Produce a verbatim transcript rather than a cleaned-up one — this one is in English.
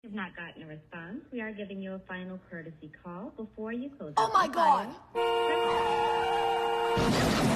You've not gotten a response. We are giving you a final courtesy call before you close. Oh my God!